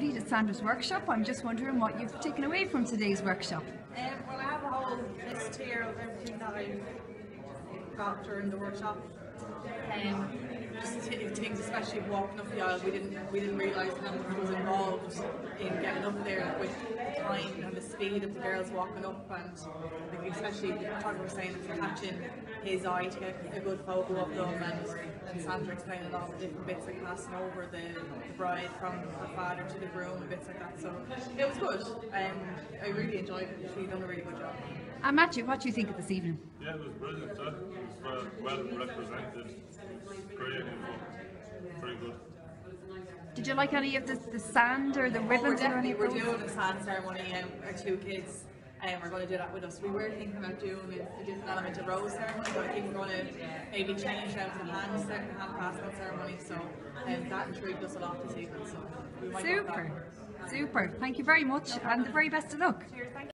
At Sandra's workshop, I'm just wondering what you've taken away from today's workshop. Well, I have a whole list here of everything that I got during the workshop. Just things, especially walking up the aisle, we didn't realise how much was involved in getting up there with the time and the speed of the girls walking up, and like, especially the photographer was saying catching his eye to get a good photo of them, and Sandra explaining all the different bits like passing over the bride from her father to the groom and bits like that. So it was good. I really enjoyed it. She done a really good job. And Matthew, what do you think of this evening? Yeah, it was brilliant. It was well represented. Great info. Very good. Did you like any of the sand or the ribbons? We're doing a sand ceremony. Our two kids we're going to do that with us. We were thinking about doing a different element of rose ceremony, but I think we're going to maybe change out the hand passing ceremony. So that intrigued us a lot this evening. So we might Super. Thank you very much, and the very best of luck. Cheers, thank you.